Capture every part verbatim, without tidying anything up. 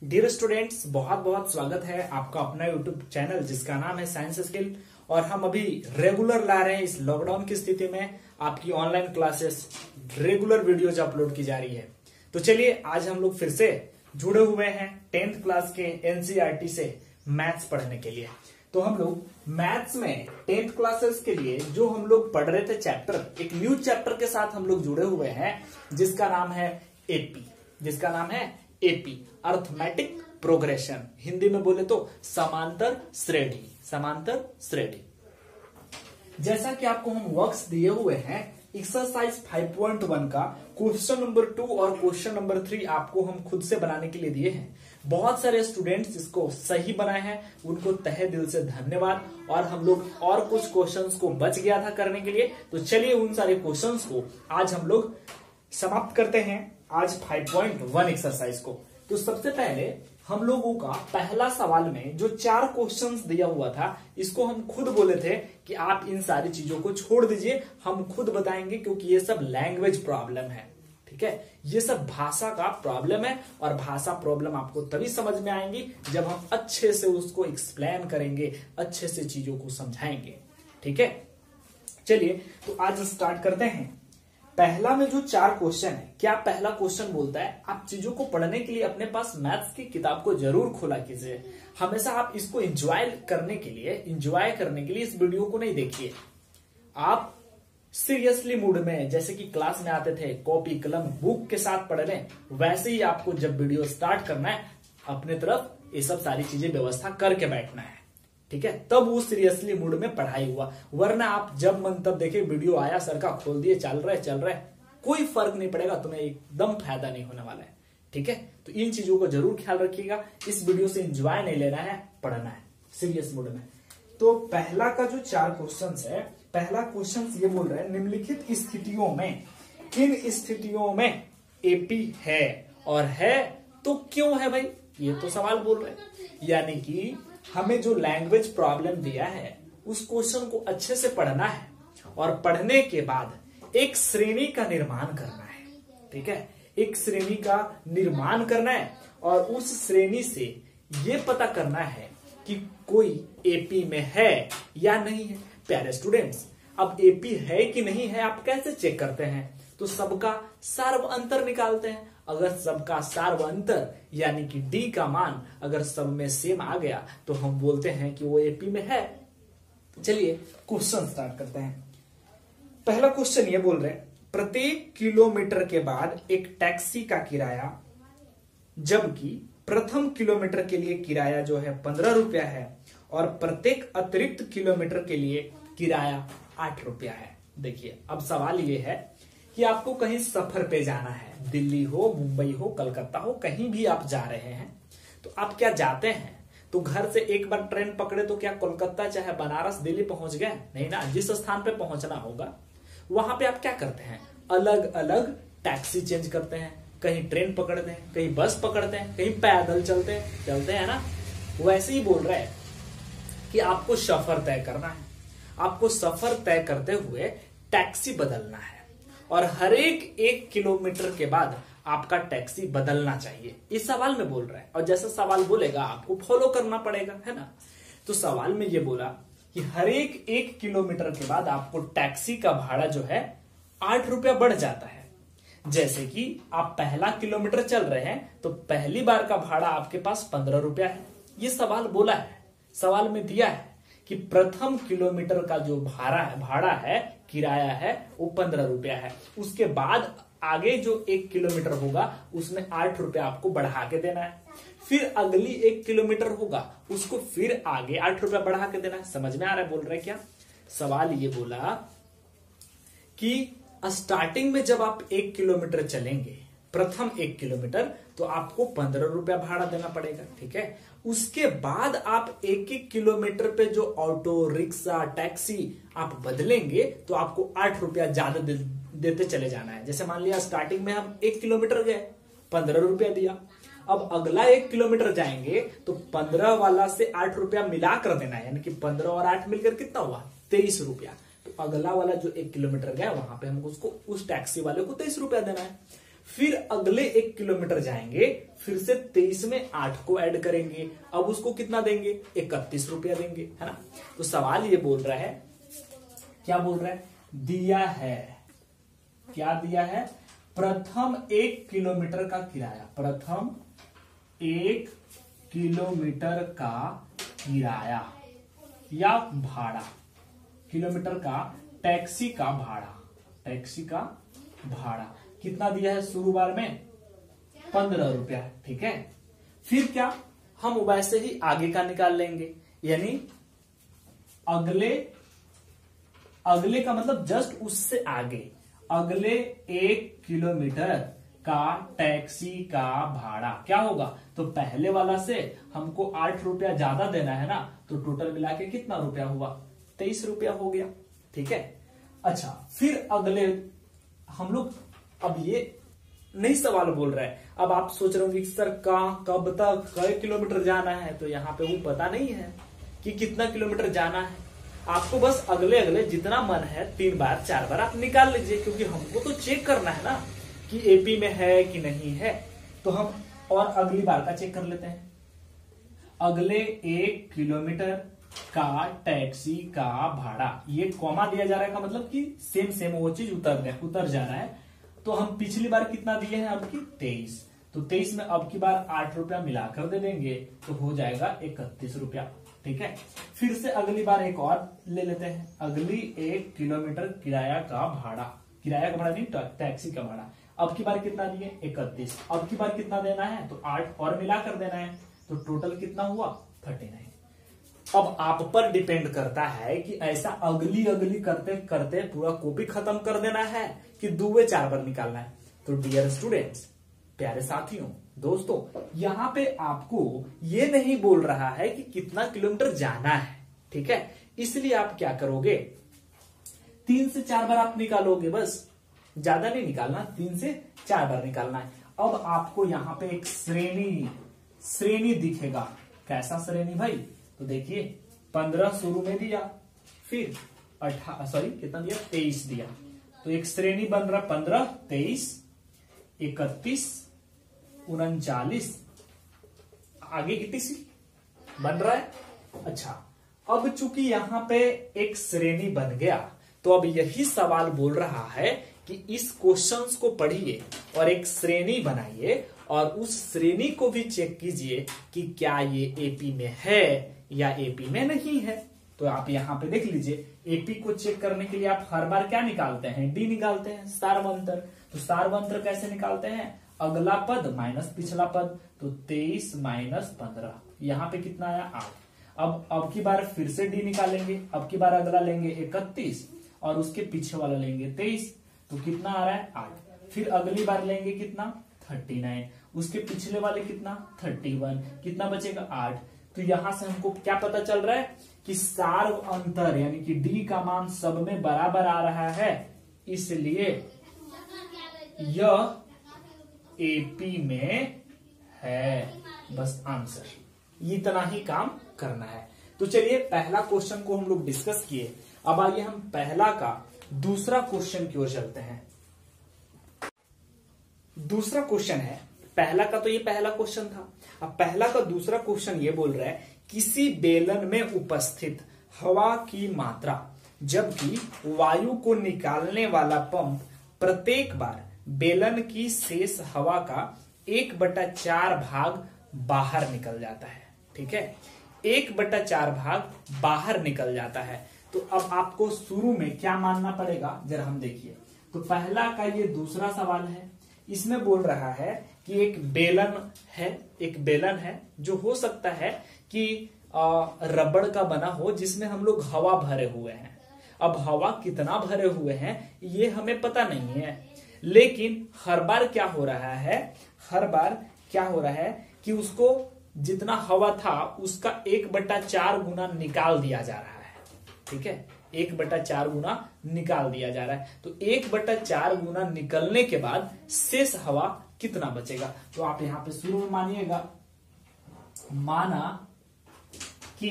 Dear students, बहुत बहुत स्वागत है आपका अपना यूट्यूब चैनल जिसका नाम है साइंस स्किल। और हम अभी रेगुलर ला रहे हैं इस लॉकडाउन की स्थिति में आपकी online classes, regular videos upload की जा रही है। तो चलिए आज हम लोग फिर से जुड़े हुए हैं टेंथ क्लास के एनसीईआरटी से मैथ्स पढ़ने के लिए। तो हम लोग मैथ्स में टेंथ क्लासेस के लिए जो हम लोग पढ़ रहे थे चैप्टर, एक न्यू चैप्टर के साथ हम लोग जुड़े हुए हैं जिसका नाम है एपी, जिसका नाम है एपी अर्थमेटिक प्रोग्रेशन। हिंदी में बोले तो समांतर श्रेणी, समांतर श्रेणी। जैसा कि आपको हम वर्क्स दिए हुए हैं एक्सरसाइज फाइव पॉइंट वन का क्वेश्चन नंबर टू और क्वेश्चन नंबर थ्री आपको हम खुद से बनाने के लिए दिए हैं। बहुत सारे स्टूडेंट्स इसको सही बनाए हैं, उनको तहे दिल से धन्यवाद। और हम लोग और कुछ क्वेश्चंस को बच गया था करने के लिए, तो चलिए उन सारे क्वेश्चंस को आज हम लोग समाप्त करते हैं आज फाइव पॉइंट वन एक्सरसाइज को। तो सबसे पहले हम लोगों का पहला सवाल में जो चार क्वेश्चंस दिया हुआ था, इसको हम खुद बोले थे कि आप इन सारी चीजों को छोड़ दीजिए, हम खुद बताएंगे, क्योंकि ये सब लैंग्वेज प्रॉब्लम है। ठीक है, ये सब भाषा का प्रॉब्लम है और भाषा प्रॉब्लम आपको तभी समझ में आएंगी जब हम अच्छे से उसको एक्सप्लेन करेंगे, अच्छे से चीजों को समझाएंगे। ठीक है, चलिए तो आज स्टार्ट करते हैं। पहला में जो चार क्वेश्चन है, क्या पहला क्वेश्चन बोलता है, आप चीजों को पढ़ने के लिए अपने पास मैथ्स की किताब को जरूर खोला कीजिए। हमेशा आप इसको एंजॉय करने के लिए एंजॉय करने के लिए इस वीडियो को नहीं देखिए। आप सीरियसली मूड में, जैसे कि क्लास में आते थे कॉपी कलम बुक के साथ पढ़ रहे, वैसे ही आपको जब वीडियो स्टार्ट करना है अपने तरफ ये सब सारी चीजें व्यवस्था करके बैठना है। ठीक है, तब वो सीरियसली मूड में पढ़ाई हुआ। वरना आप जब मन तब देखे वीडियो आया सर का खोल दिए, चल रहे चल रहे कोई फर्क नहीं पड़ेगा, तुम्हें एकदम फायदा नहीं होने वाला है। ठीक है, तो इन चीजों को जरूर ख्याल रखिएगा। इस वीडियो से एंजॉय नहीं लेना है, पढ़ना है सीरियस मूड में। तो पहला का जो चार क्वेश्चन है, पहला क्वेश्चन ये बोल रहा है निम्नलिखित स्थितियों में, किन स्थितियों में एपी है, और है तो क्यों है भाई, ये तो सवाल बोल रहे हैं। यानी कि हमें जो लैंग्वेज प्रॉब्लम दिया है उस क्वेश्चन को अच्छे से पढ़ना है और पढ़ने के बाद एक श्रेणी का निर्माण करना है। ठीक है, एक श्रेणी का निर्माण करना है और उस श्रेणी से ये पता करना है कि कोई एपी में है या नहीं है। प्यारे स्टूडेंट्स, अब एपी है कि नहीं है आप कैसे चेक करते हैं? तो सबका सार्व अंतर निकालते हैं। अगर सबका सार्व अंतर यानी कि डी का मान अगर सब में सेम आ गया तो हम बोलते हैं कि वो एपी में है। चलिए क्वेश्चन स्टार्ट करते हैं। पहला क्वेश्चन ये बोल रहे हैं प्रत्येक किलोमीटर के बाद एक टैक्सी का किराया, जबकि प्रथम किलोमीटर के लिए किराया जो है पंद्रह रुपया है और प्रत्येक अतिरिक्त किलोमीटर के लिए किराया आठ रुपया है। देखिए अब सवाल ये है कि आपको कहीं सफर पे जाना है, दिल्ली हो, मुंबई हो, कलकत्ता हो, कहीं भी आप जा रहे हैं, तो आप क्या जाते हैं तो घर से एक बार ट्रेन पकड़े तो क्या कोलकाता चाहे बनारस दिल्ली पहुंच गए? नहीं ना। जिस स्थान पे पहुंचना होगा वहां पे आप क्या करते हैं, अलग अलग टैक्सी चेंज करते हैं, कहीं ट्रेन पकड़ते हैं, कहीं बस पकड़ते हैं, कहीं पैदल चलते हैं चलते हैं ना। वैसे ही बोल रहे हैं कि आपको सफर तय करना है, आपको सफर तय करते हुए टैक्सी बदलना है और हर एक एक किलोमीटर के बाद आपका टैक्सी बदलना चाहिए। इस सवाल में बोल रहा है और जैसा सवाल बोलेगा आपको फॉलो करना पड़ेगा, है ना। तो सवाल में ये बोला कि हर एक एक किलोमीटर के बाद आपको टैक्सी का भाड़ा जो है आठ रुपया बढ़ जाता है। जैसे कि आप पहला किलोमीटर चल रहे हैं तो पहली बार का भाड़ा आपके पास पंद्रह रुपया है। ये सवाल बोला है, सवाल में दिया है कि प्रथम किलोमीटर का जो भाड़ा है भाड़ा है किराया है वो पंद्रह रुपया है। उसके बाद आगे जो एक किलोमीटर होगा उसमें आठ रुपया आपको बढ़ा के देना है। फिर अगली एक किलोमीटर होगा उसको फिर आगे आठ रुपया बढ़ा के देना है। समझ में आ रहा है बोल रहे क्या? सवाल ये बोला कि स्टार्टिंग में जब आप एक किलोमीटर चलेंगे, प्रथम एक किलोमीटर, तो आपको पंद्रह रुपया भाड़ा देना पड़ेगा। ठीक है, उसके बाद आप एक एक किलोमीटर पे जो ऑटो रिक्शा टैक्सी आप बदलेंगे तो आपको आठ रुपया ज्यादा दे, देते चले जाना है। जैसे मान लिया स्टार्टिंग में हम एक किलोमीटर गए, पंद्रह रुपया दिया, अब अगला एक किलोमीटर जाएंगे तो पंद्रह वाला से आठ रुपया मिला कर देना है, यानी कि पंद्रह और आठ मिलकर कितना हुआ? तेईस रुपया। तो अगला वाला जो एक किलोमीटर गया वहां पे हमको उसको उस टैक्सी वाले को तेईस रुपया देना है। फिर अगले एक किलोमीटर जाएंगे, फिर से तेईस में आठ को ऐड करेंगे, अब उसको कितना देंगे, इकतीस रुपया देंगे, है ना। तो सवाल ये बोल रहा है, क्या बोल रहा है, दिया है, क्या दिया है, प्रथम एक किलोमीटर का किराया, प्रथम एक किलोमीटर का किराया या भाड़ा, किलोमीटर का टैक्सी का भाड़ा, टैक्सी का भाड़ा कितना दिया है, शुरू बार में पंद्रह रुपया, ठीक है। फिर क्या, हम वैसे ही आगे का निकाल लेंगे, यानी अगले, अगले का मतलब जस्ट उससे आगे, अगले एक किलोमीटर का टैक्सी का भाड़ा क्या होगा, तो पहले वाला से हमको आठ रुपया ज्यादा देना है ना, तो टोटल मिला के कितना रुपया हुआ, तेईस रुपया हो गया, ठीक है। अच्छा, फिर अगले हम लोग, अब ये नई सवाल बोल रहा है, अब आप सोच रहे होंगे सर कहां, कब तक, कई किलोमीटर जाना है, तो यहाँ पे वो पता नहीं है कि कितना किलोमीटर जाना है। आपको बस अगले अगले जितना मन है तीन बार चार बार आप निकाल लीजिए, क्योंकि हमको तो चेक करना है ना कि एपी में है कि नहीं है। तो हम और अगली बार का चेक कर लेते हैं, अगले एक किलोमीटर का टैक्सी का भाड़ा, ये कॉमा दिया जा रहा है का मतलब कि सेम सेम वो चीज उतर उतर जा रहा है। तो हम पिछली बार कितना दिए हैं, अब की तेईस, तो तेईस में अब की बार आठ रुपया मिलाकर दे देंगे तो हो जाएगा इकतीस रुपया, ठीक है। फिर से अगली बार एक और ले लेते हैं, अगली एक किलोमीटर किराया का भाड़ा, किराया का भाड़ा नहीं, टैक्सी का भाड़ा, अब की बार कितना दिए, इकतीस, अब की बार कितना देना है, तो आठ और मिलाकर देना है, तो टोटल कितना हुआ, थर्टी नाइन। अब आप पर डिपेंड करता है कि ऐसा अगली अगली करते करते पूरा कॉपी खत्म कर देना है कि दुवे चार बार निकालना है। तो डियर स्टूडेंट्स, प्यारे साथियों, दोस्तों, यहाँ पे आपको ये नहीं बोल रहा है कि कितना किलोमीटर जाना है, ठीक है। इसलिए आप क्या करोगे, तीन से चार बार आप निकालोगे, बस ज्यादा नहीं निकालना, तीन से चार बार निकालना है। अब आपको यहाँ पे एक श्रेणी श्रेणी दिखेगा, कैसा श्रेणी भाई, तो देखिए पंद्रह शुरू में दिया, फिर अठारह सॉरी कितना दिया, तेईस दिया, तो एक श्रेणी बन रहा, पंद्रह, तेईस, इकतीस, उनचालीस, आगे की तीसरी बन रहा है। अच्छा, अब चूंकि यहाँ पे एक श्रेणी बन गया, तो अब यही सवाल बोल रहा है कि इस क्वेश्चंस को पढ़िए और एक श्रेणी बनाइए और उस श्रेणी को भी चेक कीजिए कि क्या ये एपी में है या एपी में नहीं है। तो आप यहाँ पे देख लीजिए, एपी को चेक करने के लिए आप हर बार क्या निकालते हैं, डी निकालते हैं, सार्वंतर। तो सार्वंतर कैसे निकालते हैं, अगला पद माइनस पिछला पद, तो तेईस माइनस पंद्रह, यहाँ पे कितना आया, आठ। अब अब की बार फिर से डी निकालेंगे, अब की बार अगला लेंगे इकतीस और उसके पीछे वाला लेंगे तेईस, तो कितना आ रहा है, आठ। फिर अगली बार लेंगे कितना, थर्टी नाइन, उसके पिछले वाले कितना, थर्टी वन, कितना बचेगा, आठ। तो यहां से हमको क्या पता चल रहा है कि सार्व अंतर यानी कि डी का मान सब में बराबर आ रहा है, इसलिए यह एपी में है। बस आंसर इतना ही काम करना है। तो चलिए पहला क्वेश्चन को हम लोग डिस्कस किए, अब आइए हम पहला का दूसरा क्वेश्चन की ओर चलते हैं। दूसरा क्वेश्चन है, पहला का तो ये पहला क्वेश्चन था, अब पहला का दूसरा क्वेश्चन ये बोल रहा है किसी बेलन में उपस्थित हवा की मात्रा जबकि वायु को निकालने वाला पंप प्रत्येक बार बेलन की शेष हवा का एक बटा चार भाग बाहर निकल जाता है, ठीक है, एक बटा चार भाग बाहर निकल जाता है। तो अब आपको शुरू में क्या मानना पड़ेगा, जरा हम देखिए। तो पहला का ये दूसरा सवाल है, इसमें बोल रहा है कि एक बेलन है, एक बेलन है जो हो सकता है कि रबड़ का बना हो जिसमें हम लोग हवा भरे हुए हैं। अब हवा कितना भरे हुए हैं ये हमें पता नहीं है, लेकिन हर बार क्या हो रहा है, हर बार क्या हो रहा है कि उसको जितना हवा था उसका एक बटा चार गुना निकाल दिया जा रहा है, ठीक है, एक बटा चार गुना निकाल दिया जा रहा है। तो एक बटा चार गुना निकलने के बाद शेष हवा कितना बचेगा, तो आप यहां पे शुरू में मानिएगा, माना कि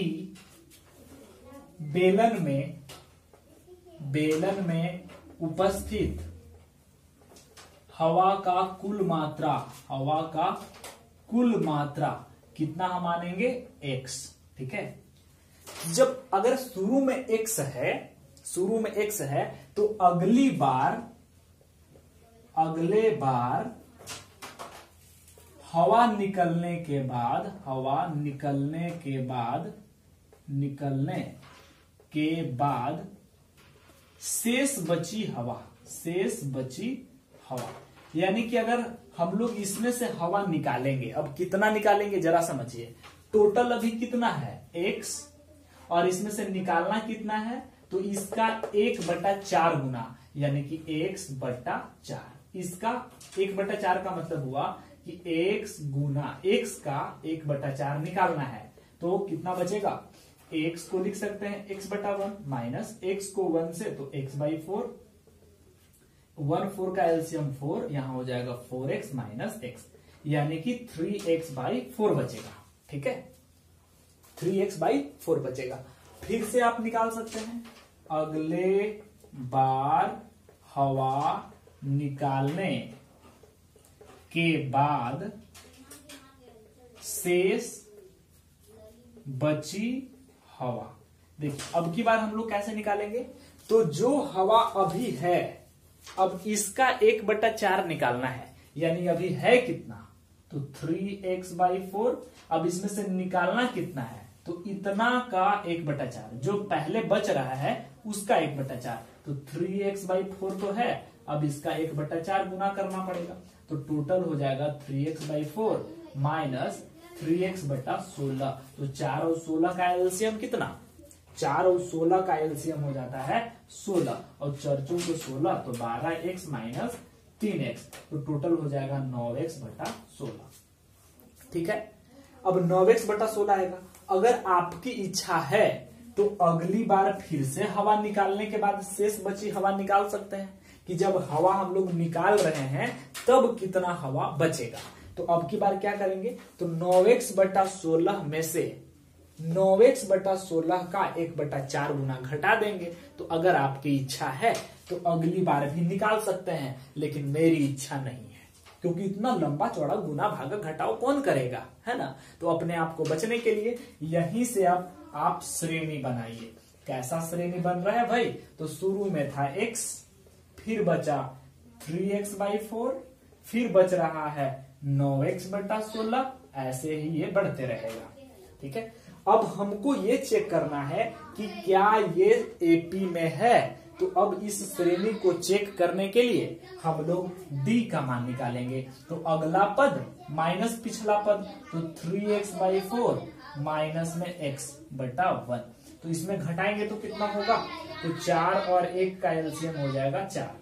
बेलन में बेलन में उपस्थित हवा का कुल मात्रा, हवा का कुल मात्रा कितना हम मानेंगे, x। ठीक है, जब अगर शुरू में x है, शुरू में x है तो अगली बार, अगले बार हवा निकलने के बाद, हवा निकलने के बाद, निकलने के बाद शेष बची हवा, शेष बची हवा, यानी कि अगर हम लोग इसमें से हवा निकालेंगे, अब कितना निकालेंगे जरा समझिए, टोटल अभी कितना है x और इसमें से निकालना कितना है, तो इसका एक बटा चार गुना, यानी कि x बटा चार। इसका एक बटा चार का मतलब हुआ कि x गुना x का एक बटा चार निकालना है, तो कितना बचेगा, x को लिख सकते हैं x बटा वन माइनस x को वन से तो x by four, one four का एलसीएम फोर, यहां हो जाएगा फोर एक्स माइनस एक्स, यानी कि थ्री एक्स बाई फोर बचेगा। ठीक है, थ्री एक्स बाई फोर बचेगा। फिर से आप निकाल सकते हैं, अगले बार हवा निकालने के बाद शेष बची हवा। देखिए अब की बार हम लोग कैसे निकालेंगे, तो जो हवा अभी है, अब इसका एक बटा चार निकालना है, यानी अभी है कितना, तो थ्री एक्स बाई फोर। अब इसमें से निकालना कितना है, तो इतना का एक बटा चार, जो पहले बच रहा है उसका एक बटा चार, तो थ्री एक्स बाई फोर तो है, अब इसका एक बटा चार गुना करना पड़ेगा, तो टोटल हो जाएगा three x by four minus three x बटा सोलह। तो चार और सोलह का एलसीएम कितना, चार और सोलह का एलसीएम हो जाता है सोलह, और चर्चों को सोलह तो बारह एक्स माइनस तीन एक्स, तो टोटल हो जाएगा नौ एक्स बटा सोलह। ठीक है, अब नौ एक्स बटा सोलह आएगा। अगर आपकी इच्छा है तो अगली बार फिर से हवा निकालने के बाद शेष बची हवा निकाल सकते हैं, कि जब हवा हम लोग निकाल रहे हैं तब कितना हवा बचेगा। तो अब की बार क्या करेंगे, तो नौ एक्स बटा सोलह में से नौ एक्स बटा सोलह का एक बटा चार गुना घटा देंगे। तो अगर आपकी इच्छा है तो अगली बार भी निकाल सकते हैं, लेकिन मेरी इच्छा नहीं है, क्योंकि इतना लंबा चौड़ा गुना भाग घटाओ कौन करेगा, है ना। तो अपने आप को बचने के लिए यहीं से आप आप श्रेणी बनाइए। कैसा श्रेणी बन रहा है भाई, तो शुरू में था x, फिर बचा थ्री एक्स बाई फोर, फिर बच रहा है नौ एक्स बटा सोलह, ऐसे ही ये बढ़ते रहेगा। ठीक है, अब हमको ये चेक करना है कि क्या ये एपी में है। तो अब इस श्रेणी को चेक करने के लिए हम लोग d का मान निकालेंगे। तो अगला पद माइनस पिछला पद, तो three x by four minus में x बटा वन, तो इसमें घटाएंगे तो कितना होगा, तो चार और एक का एलसीएम हो जाएगा चार,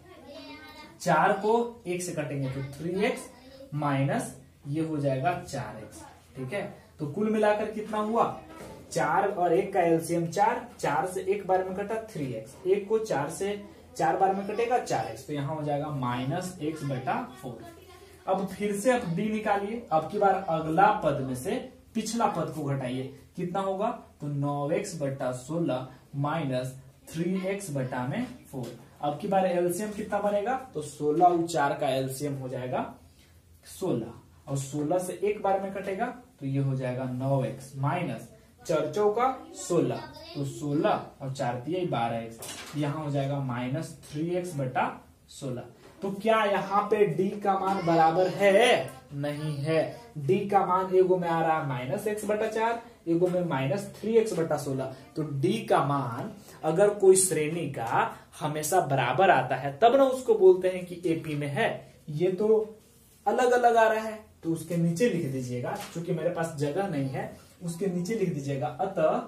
चार को एक से कटेंगे तो थ्री एक्स माइनस ये हो जाएगा चार एक्स। ठीक है, तो कुल मिलाकर कितना हुआ, चार और एक का एलसीएम चार, चार से एक बार में कटा थ्री एक्स, एक को चार से चार बार में कटेगा चार एक्स, तो यहाँ हो जाएगा माइनस एक्स बटा फोर। अब फिर से अब डी निकालिए, अब की बार अगला पद में से पिछला पद को घटाइए, कितना होगा, तो नौ एक्स बटा सोलह माइनस थ्री एक्स बटा में फोर। अब की बार एलसीएम कितना बनेगा, तो सोलह और चार का एलसीएम हो जाएगा सोलह, और सोलह से एक बार में कटेगा तो ये हो जाएगा नौ एक्स माइनस चार चौका सोलह, तो सोलह और चार तिया बारह एक्स, यहाँ हो जाएगा माइनस थ्री एक्स बटा सोलह। तो क्या यहाँ पे d का मान बराबर है, नहीं है। d का मान एगो में आ रहा है माइनस एक्स बटा चार, एगो में माइनस थ्री एक्स बटा सोलह। तो d का मान अगर कोई श्रेणी का हमेशा बराबर आता है तब ना उसको बोलते हैं कि एपी में है। ये तो अलग अलग आ रहा है, तो उसके नीचे लिख दीजिएगा, क्योंकि मेरे पास जगह नहीं है, उसके नीचे लिख दीजिएगा अतः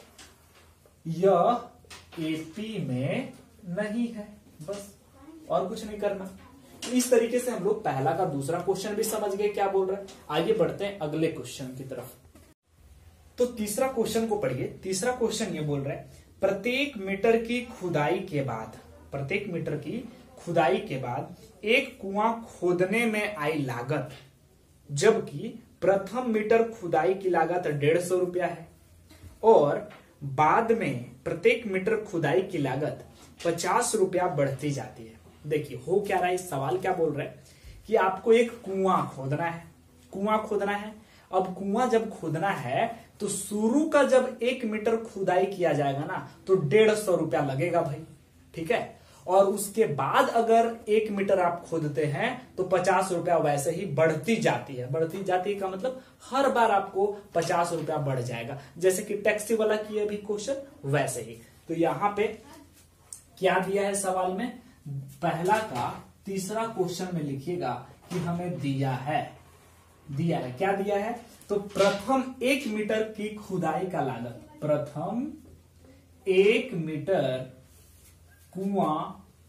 यह एपी में नहीं है, बस और कुछ नहीं करना। तो इस तरीके से हम लोग पहला का दूसरा क्वेश्चन भी समझ गए क्या बोल रहे हैं। आगे बढ़ते हैं अगले क्वेश्चन की तरफ। तो तीसरा क्वेश्चन को पढ़िए। तीसरा क्वेश्चन ये बोल रहा है, प्रत्येक मीटर की खुदाई के बाद, प्रत्येक मीटर की खुदाई के बाद एक कुआं खोदने में आई लागत, जबकि प्रथम मीटर खुदाई की लागत डेढ़ सौ रुपया है और बाद में प्रत्येक मीटर खुदाई की लागत पचास रुपया बढ़ती जाती है। देखिए हो क्या रहा है, इस सवाल क्या बोल रहा है कि आपको एक कुआं खोदना है, कुआं खोदना है। अब कुआं जब खोदना है तो शुरू का जब एक मीटर खुदाई किया जाएगा ना तो डेढ़ सौ रुपया लगेगा भाई, ठीक है। और उसके बाद अगर एक मीटर आप खोदते हैं तो पचास रुपया वैसे ही बढ़ती जाती है। बढ़ती जाती है का मतलब हर बार आपको पचास रुपया बढ़ जाएगा, जैसे कि टैक्सी वाला किया भी क्वेश्चन वैसे ही। तो यहां पे क्या दिया है सवाल में, पहला का तीसरा क्वेश्चन में लिखिएगा कि हमें दिया है, दिया है क्या दिया है, तो प्रथम एक मीटर की खुदाई का लागत, प्रथम एक मीटर कुआं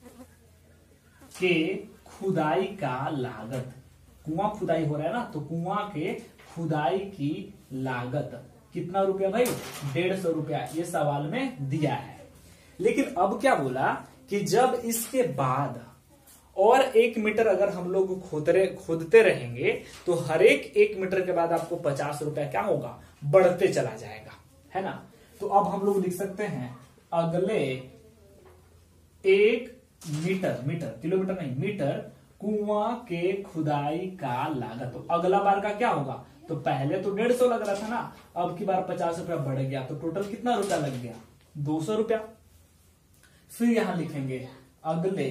के खुदाई का लागत, कुआं खुदाई हो रहा है ना, तो कुआं के खुदाई की लागत कितना रुपया भाई, डेढ़ सौ रुपया, ये सवाल में दिया है। लेकिन अब क्या बोला कि जब इसके बाद और एक मीटर अगर हम लोग खोदते खोदते रहेंगे तो हर एक एक मीटर के बाद आपको पचास रुपया क्या होगा, बढ़ते चला जाएगा, है ना। तो अब हम लोग लिख सकते हैं अगले एक मीटर, मीटर किलोमीटर नहीं, मीटर कुआं के खुदाई का लागत। तो अगला बार का क्या होगा, तो पहले तो डेढ़ सौ लग रहा था ना, अब की बार पचास रुपया बढ़ गया, तो टोटल कितना रुपया लग गया, दो सौ रुपया। फिर यहां लिखेंगे अगले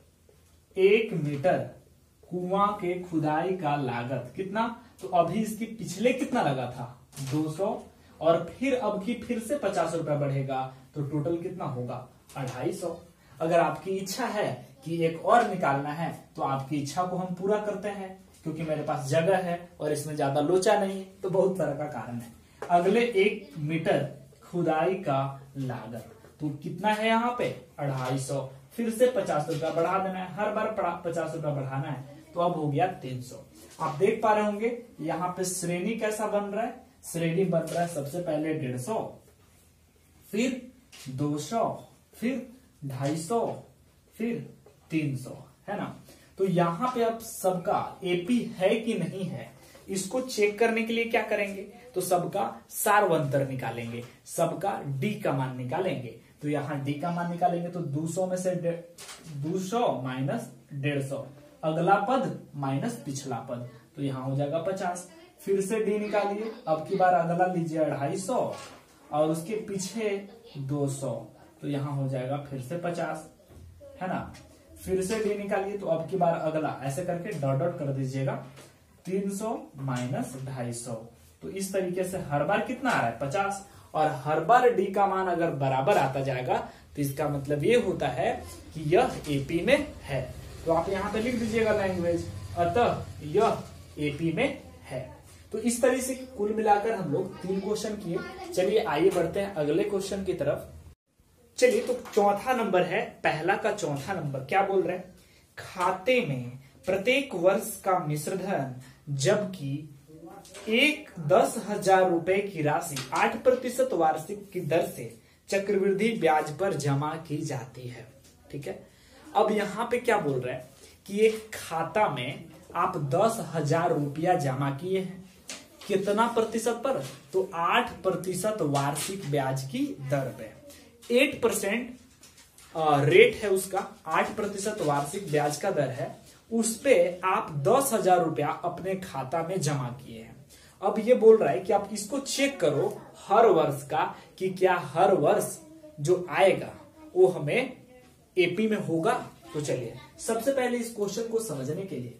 एक मीटर कुआं के खुदाई का लागत कितना, तो अभी इसकी पिछले कितना लगा था, दो सौ, और फिर अब की फिर से पचास रुपया बढ़ेगा, तो टोटल कितना होगा, अढ़ाई सौ। अगर आपकी इच्छा है कि एक और निकालना है तो आपकी इच्छा को हम पूरा करते हैं, क्योंकि मेरे पास जगह है और इसमें ज्यादा लोचा नहीं है, तो बहुत तरह का कारण है। अगले एक मीटर खुदाई का लागत तो कितना है यहाँ पे, अढ़ाई सौ, फिर से पचास रुपया बढ़ा देना है, हर बार पचास रुपया बढ़ाना है, तो अब हो गया तीन सौ। आप देख पा रहे होंगे यहाँ पे श्रेणी कैसा बन रहा है, श्रेणी बन रहा है सबसे पहले डेढ़ सौ, फिर दो सौ, फिर ढाई सौ, फिर तीन सौ, है ना। तो यहाँ पे अब सबका एपी है कि नहीं है इसको चेक करने के लिए क्या करेंगे, तो सबका सारवंतर निकालेंगे, सबका डी का मान निकालेंगे। तो यहाँ डी का मान निकालेंगे तो दो सौ में से दो सौ माइनस डेढ़ सौ, अगला पद माइनस पिछला पद, तो यहाँ हो जाएगा पचास। फिर से डी निकालिए, अब की बार अगला लीजिए अढ़ाई सौ और उसके पीछे दो सौ, तो यहाँ हो जाएगा फिर से पचास, है ना। फिर से डी निकालिए, तो अब की बार अगला, ऐसे करके डॉट डॉट कर दीजिएगा, तीन सौ माइनस ढाई सौ, तो इस तरीके से हर बार कितना आ रहा है, पचास, और हर बार डी का मान अगर बराबर आता जाएगा तो इसका मतलब ये होता है कि यह एपी में है। तो आप यहाँ पे लिख दीजिएगा लैंग्वेज, अतः यह एपी में है। तो इस तरीके से कुल मिलाकर हम लोग तीन क्वेश्चन किए। चलिए आइए बढ़ते हैं अगले क्वेश्चन की तरफ। चलिए, तो चौथा नंबर है, पहला का चौथा नंबर क्या बोल रहे हैं, खाते में प्रत्येक वर्ष का मिश्रधन जबकि एक दस हजार रुपए की राशि आठ प्रतिशत वार्षिक की दर से चक्रवृद्धि ब्याज पर जमा की जाती है। ठीक है, अब यहाँ पे क्या बोल रहे हैं कि एक खाता में आप दस हजार रुपया जमा किए हैं, कितना प्रतिशत पर, तो आठ प्रतिशत वार्षिक ब्याज की दर पे, एट परसेंट रेट है उसका, आठ प्रतिशत वार्षिक ब्याज का दर है, उस पे आप दस हजार रुपया अपने खाता में जमा किए हैं। अब ये बोल रहा है कि आप इसको चेक करो हर वर्ष का, कि क्या हर वर्ष जो आएगा वो हमें एपी में होगा। तो चलिए सबसे पहले इस क्वेश्चन को समझने के लिए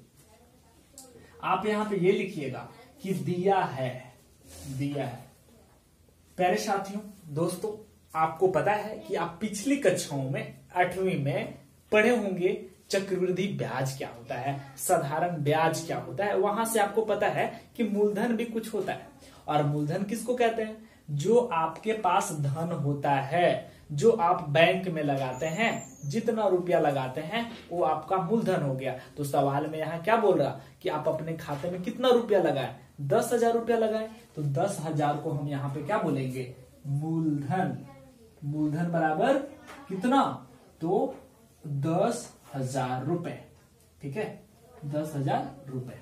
आप यहां पे ये लिखिएगा कि दिया है, दिया है। प्यारे साथियों, दोस्तों, आपको पता है कि आप पिछली कक्षाओं में आठवीं में पढ़े होंगे चक्रवृद्धि ब्याज क्या होता है, साधारण ब्याज क्या होता है। वहां से आपको पता है कि मूलधन भी कुछ होता है, और मूलधन किसको कहते हैं, जो आपके पास धन होता है, जो आप बैंक में लगाते हैं, जितना रुपया लगाते हैं वो आपका मूलधन हो गया। तो सवाल में यहाँ क्या बोल रहा कि आप अपने खाते में कितना रुपया लगाए, दस हजार रुपया लगाए, तो दस हजार को हम यहाँ पे क्या बोलेंगे, मूलधन। मूलधन बराबर कितना, तो दस हजार रुपए। ठीक है, दस हजार रुपए।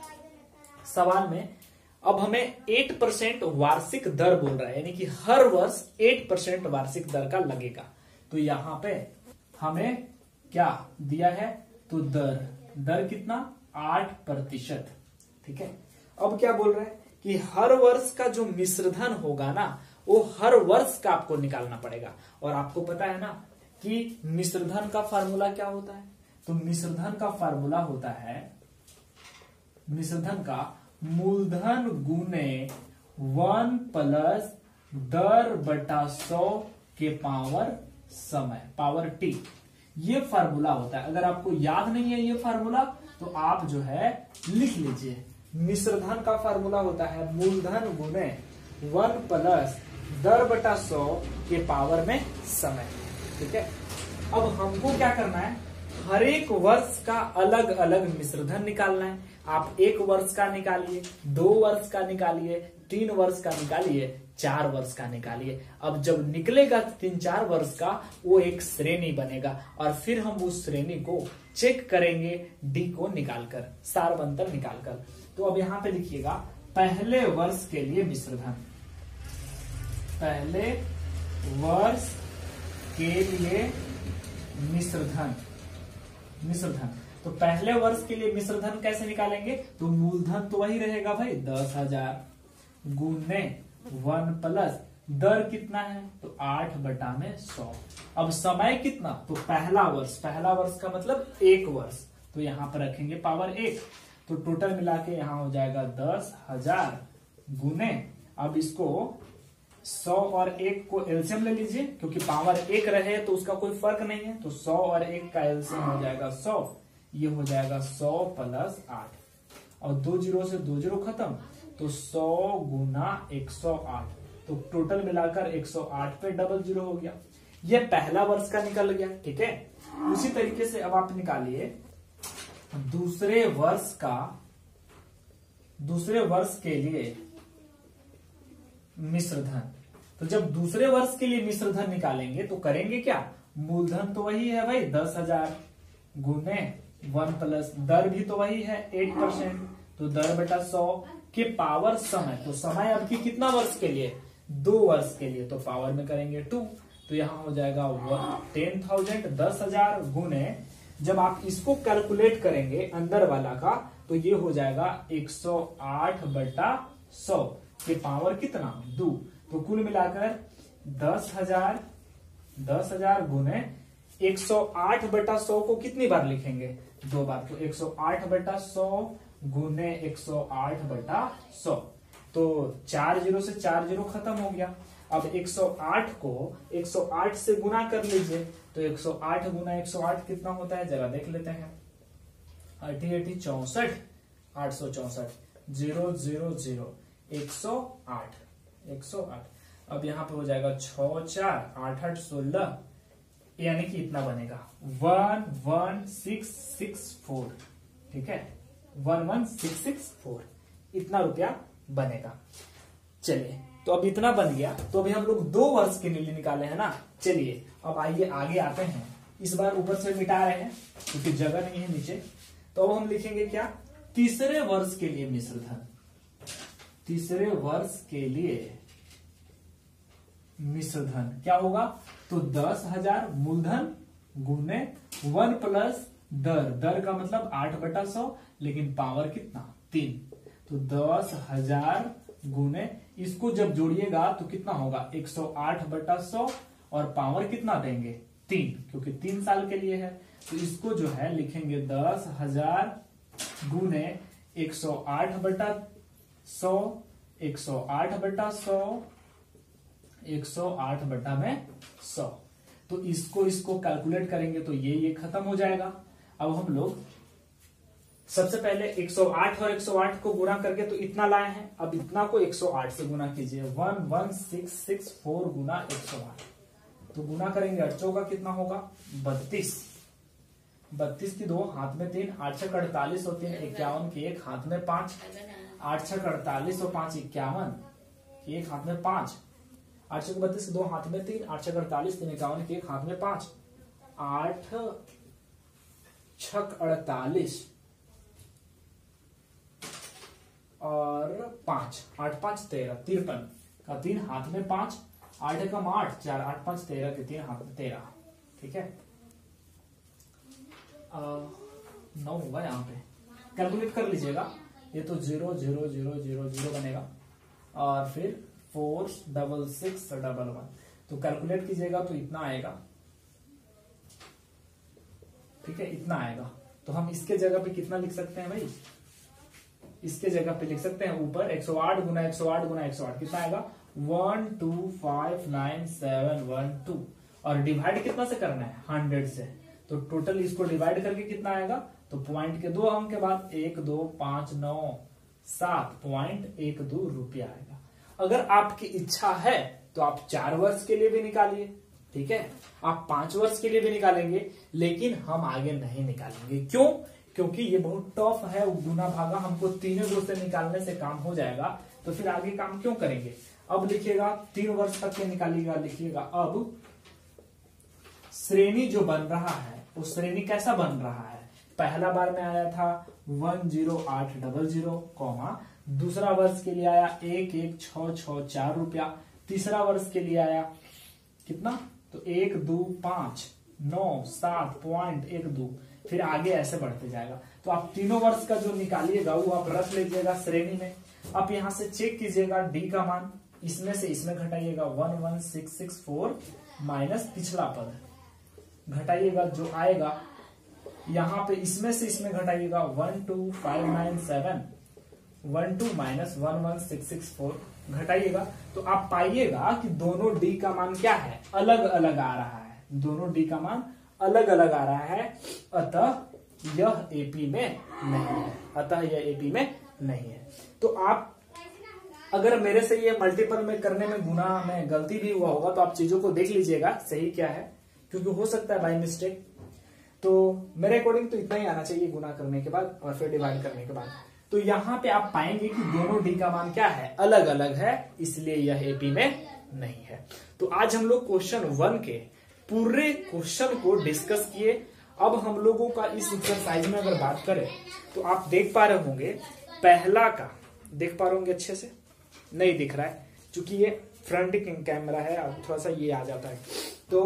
सवाल में अब हमें आठ परसेंट वार्षिक दर बोल रहा है, यानी कि हर वर्ष आठ परसेंट वार्षिक दर का लगेगा। तो यहां पे हमें क्या दिया है, तो दर, दर कितना, आठ प्रतिशत। ठीक है, अब क्या बोल रहे हैं कि हर वर्ष का जो मिश्रधन होगा ना, वो हर वर्ष का आपको निकालना पड़ेगा। और आपको पता है ना कि मिश्रधन का फार्मूला क्या होता है? तो मिश्रधन का फार्मूला होता है, मिश्रधन का मूलधन गुने वन प्लस दर बटा सौ के पावर समय, पावर टी। ये फार्मूला होता है। अगर आपको याद नहीं है ये फार्मूला तो आप जो है लिख लीजिए। मिश्रधन का फार्मूला होता है मूलधन गुने वन प्लस दर बटा सौ के पावर में समय। ठीक है, अब हमको क्या करना है, हर एक वर्ष का अलग अलग मिश्रधन निकालना है। आप एक वर्ष का निकालिए, दो वर्ष का निकालिए, तीन वर्ष का निकालिए, चार वर्ष का निकालिए। अब जब निकलेगा तीन चार वर्ष का, वो एक श्रेणी बनेगा और फिर हम उस श्रेणी को चेक करेंगे डी को निकालकर, सार अंतर निकालकर। तो अब यहां पे लिखिएगा पहले वर्ष के लिए मिश्रधन, पहले वर्ष के लिए मिश्रधन, मिश्रधन। तो पहले वर्ष के लिए मिश्रधन कैसे निकालेंगे? तो मूलधन तो वही रहेगा भाई दस हजार गुने वन प्लस दर कितना है? तो आठ बटा में सौ। अब समय कितना? तो पहला वर्ष, पहला वर्ष का मतलब एक वर्ष, तो यहां पर रखेंगे पावर एक। तो टोटल मिला के यहां हो जाएगा दस हजार गुने, अब इसको सौ और एक को एलसीएम ले लीजिए, क्योंकि पावर एक रहे तो उसका कोई फर्क नहीं है। तो सौ और एक का एलसीएम हो जाएगा सौ, ये हो जाएगा सौ प्लस आठ, और दो जीरो से दो जीरो खत्म, तो सौ गुना एक सौ आठ, तो टोटल मिलाकर एक सौ आठ पे डबल जीरो हो गया। ये पहला वर्ष का निकल गया। ठीक है, उसी तरीके से अब आप निकालिए दूसरे वर्ष का, दूसरे वर्ष के लिए मिश्रधन। तो जब दूसरे वर्ष के लिए मिश्रधन निकालेंगे तो करेंगे क्या? मूलधन तो वही है भाई दस हजार गुने वन प्लस दर भी तो वही है एट परसेंट, तो दर बटा सौ के पावर समय। तो समय अब की कितना वर्ष के लिए? दो वर्ष के लिए, तो पावर में करेंगे टू, तो यहां हो जाएगा टेन थाउजेंड दस हजार गुने, जब आप इसको कैलकुलेट करेंगे अंदर वाला का, तो ये हो जाएगा एक सौ आठ बटा सौ के पावर कितना? दो। तो कुल मिलाकर दस हजार दस हजार गुने एक सौ आठ बटा सौ को कितनी बार लिखेंगे? दो बार। तो एक सौ आठ बटा सौ गुने एक सौ आठ बटा सौ, तो चार जीरो से चार जीरो खत्म हो गया। अब एक सौ आठ को एक सौ आठ से गुना कर लीजिए, तो एक सौ आठ गुना एक सौ आठ कितना होता है जरा देख लेते हैं। अठी अठी चौसठ, आठ सौ चौसठ, जीरो जीरो जीरो, एक सौ आठ, एक सौ आठ। अब यहाँ पे हो जाएगा छह चार आठ आठ सोलह, यानी कि इतना बनेगा one one six six four. ठीक है, one one six six four, इतना रुपया बनेगा। चलिए, तो अब इतना बन गया, तो अभी हम लोग दो वर्ष के लिए निकाले हैं ना। चलिए अब आइए आगे आते हैं। इस बार ऊपर से मिटा रहे हैं क्योंकि जगह नहीं है नीचे। तो अब हम लिखेंगे क्या? तीसरे वर्ष के लिए मिश्रधन, तीसरे वर्ष के लिए मिश्रधन क्या होगा? तो दस हजार मूलधन गुने वन प्लस दर, दर का मतलब आठ बटा सौ, लेकिन पावर कितना? तीन, तो दस हजार गुने, इसको जब जोड़िएगा तो कितना होगा? एक सौ आठ बटा सौ, और पावर कितना देंगे? तीन, क्योंकि तीन साल के लिए है। तो इसको जो है लिखेंगे दस हजार गुने एक सौ आठ बटा सौ, एक सौ आठ बटा सौ, एक सौ आठ बटा में सौ। तो इसको इसको कैलकुलेट करेंगे तो ये ये खत्म हो जाएगा। अब हम लोग सबसे पहले एक सौ आठ और एक सौ आठ को गुना करके तो इतना लाए हैं, अब इतना को एक सौ आठ से गुना कीजिए, one one six six four गुना एक सौ आठ, तो गुना करेंगे अड़चों का कितना होगा? बत्तीस, बत्तीस की दो हाथ में तीन, आठ छह अड़तालीस होती है, इक्यावन की एक हाथ में पांच, आठ छह अड़तालीस और पांच इक्यावन, एक हाथ में पांच, आठ छह बत्तीस दो हाथ में तीन, आठ छह अड़तालीस तीन इक्यावन की एक हाथ में पांच, आठ छह अड़तालीस और पांच, आठ पांच तेरह, तिरपन का तीन हाथ में पांच, आठ एकम आठ, चार आठ पांच तेरह के तीन हाथ में तेरह। ठीक है, नौ होगा यहाँ पे, कैलकुलेट कर लीजिएगा। ये तो zero zero zero zero zero बनेगा और फिर four double six double one, तो कैलकुलेट कीजिएगा तो इतना आएगा। ठीक है, इतना आएगा। तो हम इसके जगह पे कितना लिख सकते हैं भाई, इसके जगह पे लिख सकते हैं ऊपर एक सौ आठ गुना एक सौ आठ गुना एक सौ आठ, कितना आएगा one two five nine seven one two, और डिवाइड कितना से करना है हंड्रेड से, तो टोटल इसको डिवाइड करके कितना आएगा, तो पॉइंट के दो अंक के बाद एक दो पांच नौ सात पॉइंट एक दो रुपया आएगा। अगर आपकी इच्छा है तो आप चार वर्ष के लिए भी निकालिए, ठीक है, आप पांच वर्ष के लिए भी निकालेंगे, लेकिन हम आगे नहीं निकालेंगे। क्यों? क्योंकि ये बहुत टफ है, गुना भागा हमको तीनों दो से निकालने से काम हो जाएगा, तो फिर आगे काम क्यों करेंगे। अब लिखिएगा तीन वर्ष तक के निकालिएगा, लिखिएगा अब श्रेणी जो बन रहा है वो श्रेणी कैसा बन रहा है। पहला बार में आया था वन जीरो आठ डबल जीरो कॉमा, दूसरा वर्ष के लिए आया एक एक छ छ चार रुपया, तीसरा वर्ष के लिए आया कितना, तो एक दो पांच नौ सात पॉइंट एक दो, फिर आगे ऐसे बढ़ते जाएगा। तो आप तीनों वर्ष का जो निकालिएगा वो आप रख लीजिएगा श्रेणी में। आप यहां से चेक कीजिएगा डी का मान, इसमें से इसमें घटाइएगा one one six six four minus पिछला पद घटाइएगा, जो आएगा यहाँ पे इसमें से इसमें घटाइएगा one two five nine seven one two minus one one six six four घटाइएगा, तो आप पाइएगा कि दोनों डी का मान क्या है, अलग अलग आ रहा है, दोनों डी का मान अलग अलग आ रहा है, अतः यह एपी में नहीं है, अतः यह एपी में नहीं है। तो आप अगर मेरे से ये मल्टीपल में करने में गुना में गलती भी हुआ होगा तो आप चीजों को देख लीजिएगा सही क्या है, क्योंकि हो सकता है बाय मिस्टेक। तो मेरे अकॉर्डिंग तो इतना ही आना चाहिए गुना करने के बाद और फिर डिवाइड करने के बाद। तो यहाँ पे आप पाएंगे कि दोनों डी का मान क्या है, अलग अलग है, इसलिए यह एपी में नहीं है। तो आज हम लोग क्वेश्चन वन के पूरे क्वेश्चन को डिस्कस किए। अब हम लोगों का इस एक्सरसाइज में अगर बात करें तो आप देख पा रहे होंगे, पहला का देख पा रहे होंगे, अच्छे से नहीं दिख रहा है क्योंकि ये फ्रंट कैमरा है, अब थोड़ा सा ये आ जाता है। तो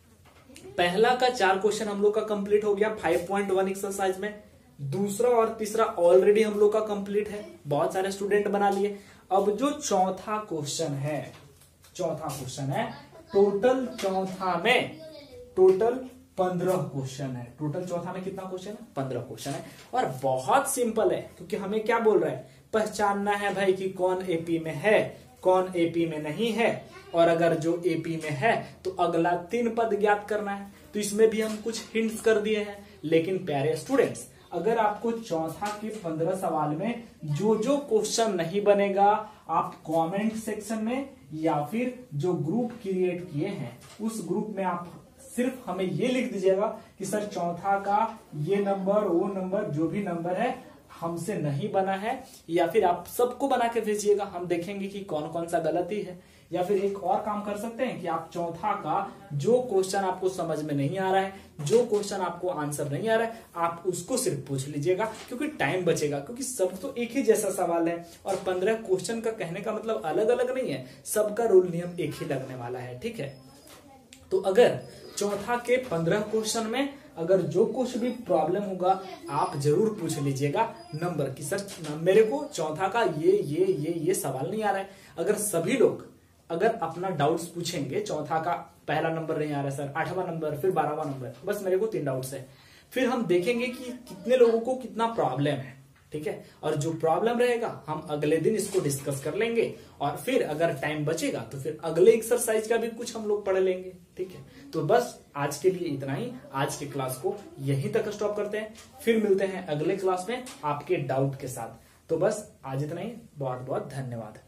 पहला का चार क्वेश्चन हम लोग का कंप्लीट हो गया फाइव पॉइंट वन एक्सरसाइज में। दूसरा और तीसरा ऑलरेडी हम लोग का कंप्लीट है, बहुत सारे स्टूडेंट बना लिए। अब जो चौथा क्वेश्चन है, चौथा क्वेश्चन है, टोटल चौथा में टोटल पंद्रह क्वेश्चन है। टोटल चौथा में कितना क्वेश्चन है, पंद्रह क्वेश्चन है, और बहुत सिंपल है क्योंकि हमें क्या बोल रहा है, पहचानना है भाई कि कौन एपी में है, कौन एपी में नहीं है, और अगर जो एपी में है तो अगला तीन पद ज्ञात करना है। तो इसमें भी हम कुछ हिंट्स कर दिए हैं। लेकिन प्यारे स्टूडेंट्स, अगर आपको चौथा के पंद्रह सवाल में जो जो क्वेश्चन नहीं बनेगा, आप कमेंट सेक्शन में या फिर जो ग्रुप क्रिएट किए हैं उस ग्रुप में आप सिर्फ हमें ये लिख दीजिएगा कि सर चौथा का ये नंबर वो नंबर जो भी नंबर है हमसे नहीं बना है, या फिर आप सबको बना के भेजिएगा, हम देखेंगे कि कौन कौन सा गलती है। या फिर एक और काम कर सकते हैं कि आप चौथा का जो क्वेश्चन आपको समझ में नहीं आ रहा है, जो क्वेश्चन आपको आंसर नहीं आ रहा है, आप उसको सिर्फ पूछ लीजिएगा, क्योंकि टाइम बचेगा, क्योंकि सब तो एक ही जैसा सवाल है और पंद्रह क्वेश्चन का कहने का मतलब अलग अलग नहीं है, सबका रूल नियम एक ही लगने वाला है। ठीक है, तो अगर चौथा के पंद्रह क्वेश्चन में अगर जो कुछ भी प्रॉब्लम होगा आप जरूर पूछ लीजिएगा नंबर की, सर मेरे को चौथा का ये ये ये ये सवाल नहीं आ रहा है। अगर सभी लोग अगर अपना डाउट्स पूछेंगे, चौथा का पहला नंबर नहीं आ रहा है सर, आठवां नंबर, फिर बारहवां नंबर, बस मेरे को तीन डाउट्स है, फिर हम देखेंगे कि कितने लोगों को कितना प्रॉब्लम है। ठीक है, और जो प्रॉब्लम रहेगा हम अगले दिन इसको डिस्कस कर लेंगे, और फिर अगर टाइम बचेगा तो फिर अगले एक्सरसाइज का भी कुछ हम लोग पढ़ लेंगे। ठीक है, तो बस आज के लिए इतना ही, आज के क्लास को यहीं तक स्टॉप करते हैं, फिर मिलते हैं अगले क्लास में आपके डाउट के साथ। तो बस आज इतना ही, बहुत बहुत धन्यवाद।